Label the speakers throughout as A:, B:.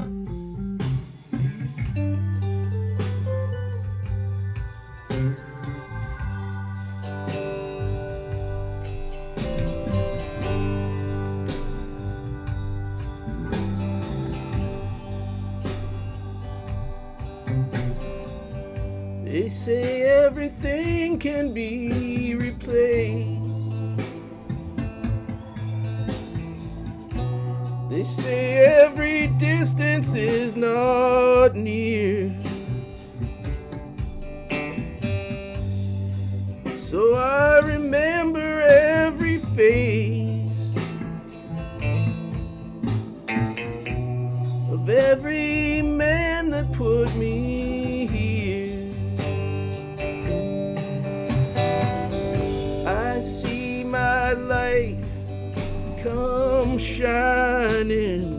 A: They say everything can be replaced. They say every distance is not near. So I remember every face of every man that put me here. I see my light come shining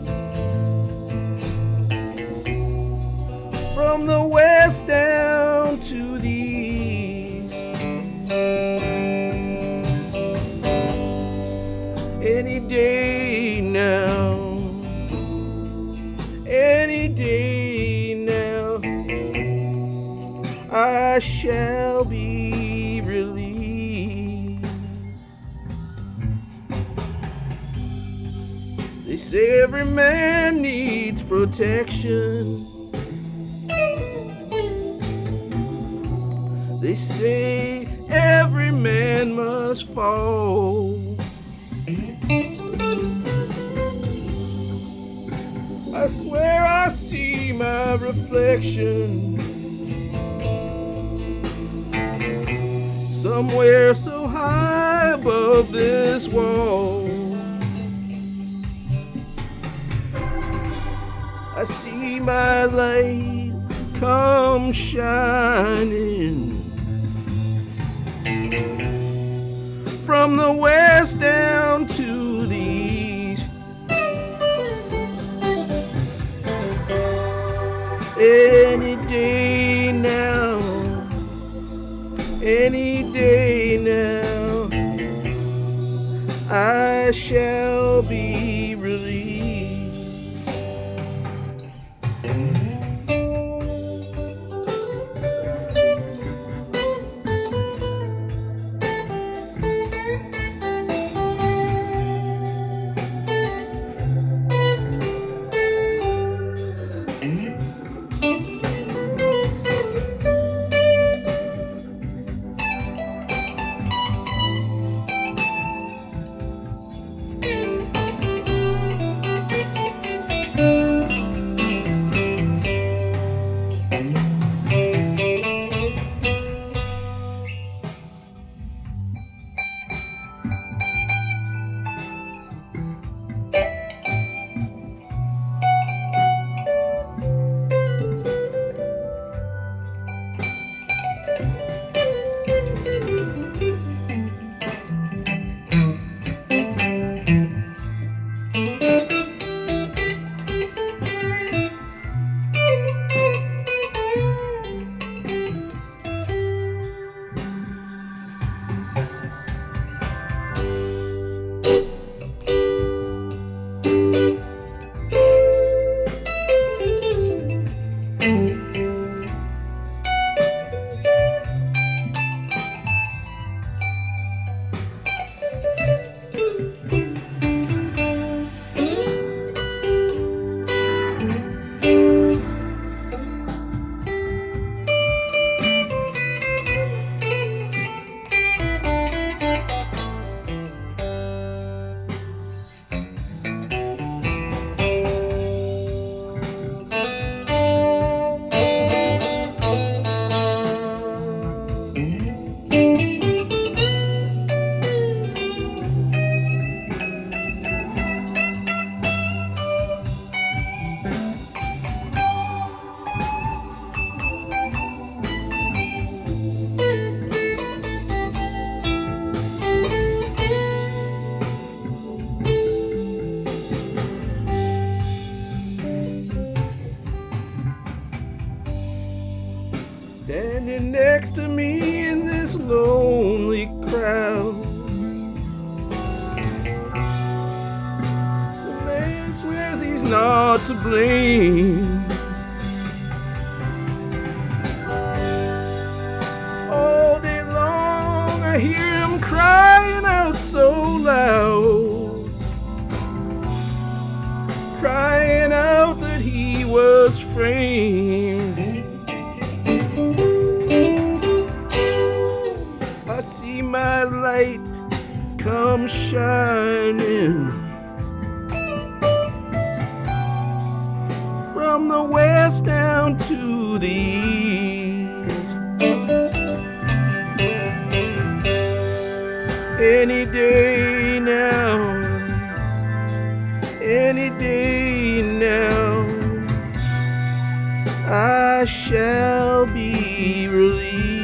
A: from the west down to the east. Any day now, any day now, I shall be relieved. They say every man needs protection. They say every man must fall. I swear I see my reflection somewhere so high above this wall. I see my light come shining from the west down to the east. Any day now, any day now, I shall be relieved. Standing next to me in this lonely crowd, some man swears he's not to blame. All day long I hear him crying out so loud, crying out that he was framed. I see my light come shining from the west down to the east. Any day now, any day now, I shall be released.